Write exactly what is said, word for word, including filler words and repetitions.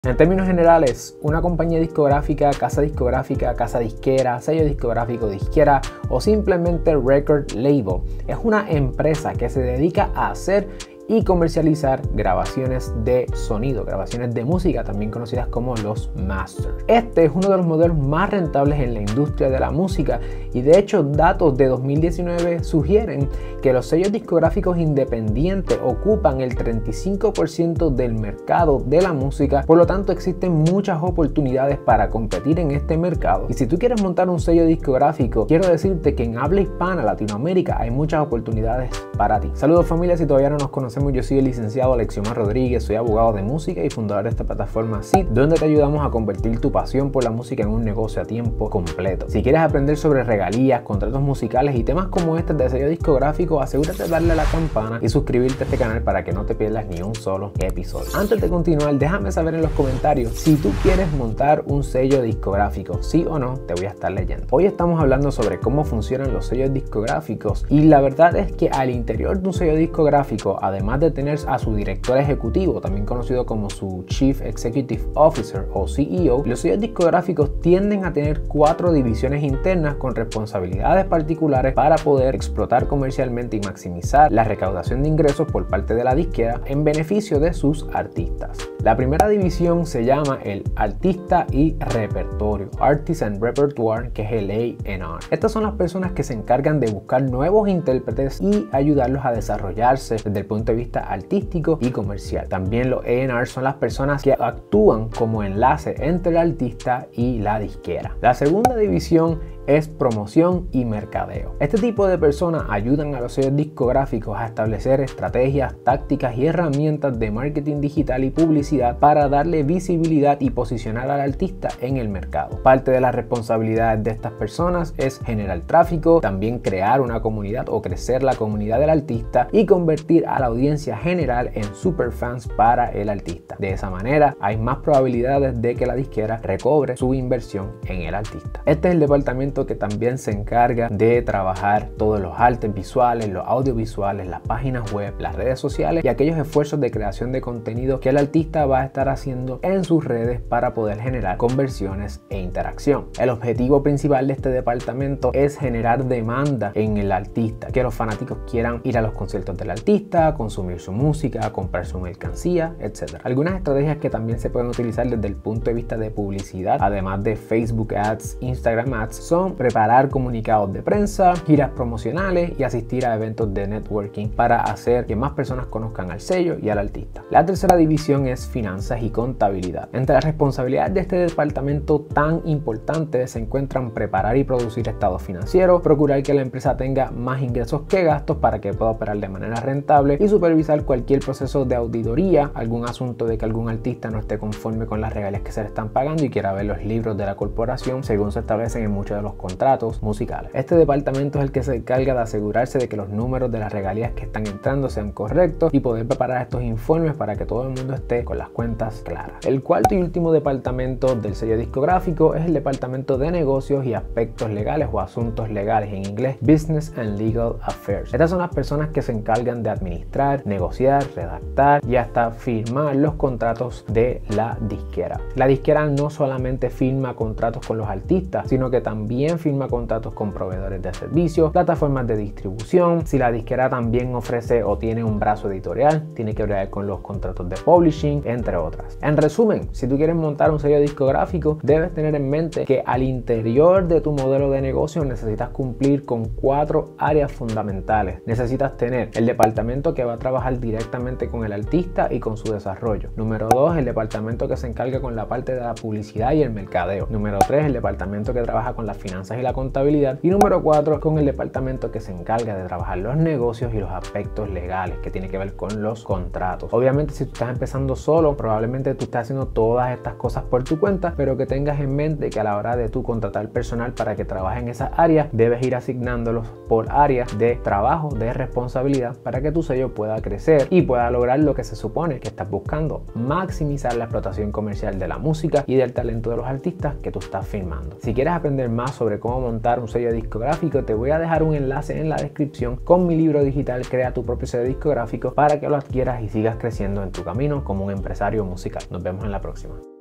En términos generales, una compañía discográfica, casa discográfica, casa disquera, sello discográfico, disquera o simplemente record label es una empresa que se dedica a hacer y comercializar grabaciones de sonido, grabaciones de música, también conocidas como los masters. Este es uno de los modelos más rentables en la industria de la música y de hecho datos de dos mil diecinueve sugieren que los sellos discográficos independientes ocupan el treinta y cinco por ciento del mercado de la música, por lo tanto existen muchas oportunidades para competir en este mercado. Y si tú quieres montar un sello discográfico, quiero decirte que en habla hispana, Latinoamérica, hay muchas oportunidades para ti. Saludos familia, si todavía no nos conocemos, yo soy el licenciado Alexiomar Rodríguez, soy abogado de música y fundador de esta plataforma S I T, donde te ayudamos a convertir tu pasión por la música en un negocio a tiempo completo. Si quieres aprender sobre regalías, contratos musicales y temas como este de sello discográfico, asegúrate de darle a la campana y suscribirte a este canal para que no te pierdas ni un solo episodio. Antes de continuar, déjame saber en los comentarios si tú quieres montar un sello discográfico, sí o no, te voy a estar leyendo. Hoy estamos hablando sobre cómo funcionan los sellos discográficos y la verdad es que al interior de un sello discográfico, además de tener a su director ejecutivo, también conocido como su Chief Executive Officer o C E O, los sellos discográficos tienden a tener cuatro divisiones internas con responsabilidades particulares para poder explotar comercialmente y maximizar la recaudación de ingresos por parte de la disquera en beneficio de sus artistas. La primera división se llama el Artista y Repertorio, Artist and Repertoire, que es el A and R. Estas son las personas que se encargan de buscar nuevos intérpretes y ayudarlos a desarrollarse desde el punto de vista artístico y comercial. También los A and R son las personas que actúan como enlace entre el artista y la disquera. La segunda división es promoción y mercadeo. Este tipo de personas ayudan a los sellos discográficos a establecer estrategias, tácticas y herramientas de marketing digital y publicidad para darle visibilidad y posicionar al artista en el mercado. Parte de las responsabilidades de estas personas es generar tráfico, también crear una comunidad o crecer la comunidad del artista y convertir a la audiencia general en superfans para el artista. De esa manera hay más probabilidades de que la disquera recobre su inversión en el artista. Este es el departamento que también se encarga de trabajar todos los artes visuales, los audiovisuales, las páginas web, las redes sociales y aquellos esfuerzos de creación de contenido que el artista va a estar haciendo en sus redes para poder generar conversiones e interacción. El objetivo principal de este departamento es generar demanda en el artista, que los fanáticos quieran ir a los conciertos del artista, consumir su música, comprar su mercancía, etcétera. Algunas estrategias que también se pueden utilizar desde el punto de vista de publicidad, además de Facebook Ads, Instagram Ads, son preparar comunicados de prensa, giras promocionales y asistir a eventos de networking para hacer que más personas conozcan al sello y al artista. La tercera división es finanzas y contabilidad. Entre las responsabilidades de este departamento tan importante se encuentran preparar y producir estados financieros, procurar que la empresa tenga más ingresos que gastos para que pueda operar de manera rentable y supervisar cualquier proceso de auditoría, algún asunto de que algún artista no esté conforme con las regalías que se le están pagando y quiera ver los libros de la corporación según se establecen en muchos de los contratos musicales. Este departamento es el que se encarga de asegurarse de que los números de las regalías que están entrando sean correctos y poder preparar estos informes para que todo el mundo esté con las cuentas claras. El cuarto y último departamento del sello discográfico es el departamento de negocios y aspectos legales o asuntos legales, en inglés Business and Legal Affairs. Estas son las personas que se encargan de administrar, negociar, redactar y hasta firmar los contratos de la disquera. La disquera no solamente firma contratos con los artistas, sino que también firma contratos con proveedores de servicios, plataformas de distribución. Si la disquera también ofrece o tiene un brazo editorial, tiene que ver con los contratos de publishing, entre otras. En resumen, si tú quieres montar un sello discográfico, debes tener en mente que al interior de tu modelo de negocio necesitas cumplir con cuatro áreas fundamentales. Necesitas tener el departamento que va a trabajar directamente con el artista y con su desarrollo. Número dos, el departamento que se encarga con la parte de la publicidad y el mercadeo. Número tres, el departamento que trabaja con las finanzas y la contabilidad. Y número cuatro, con el departamento que se encarga de trabajar los negocios y los aspectos legales que tiene que ver con los contratos. Obviamente, si tú estás empezando solo, probablemente tú estás haciendo todas estas cosas por tu cuenta, pero que tengas en mente que a la hora de tú contratar personal para que trabaje en esas áreas, debes ir asignándolos por áreas de trabajo, de responsabilidad, para que tu sello pueda crecer y pueda lograr lo que se supone que estás buscando: maximizar la explotación comercial de la música y del talento de los artistas que tú estás firmando. Si quieres aprender más sobre cómo montar un sello discográfico, te voy a dejar un enlace en la descripción con mi libro digital Crea tu propio sello discográfico para que lo adquieras y sigas creciendo en tu camino como un empresario musical. Nos vemos en la próxima.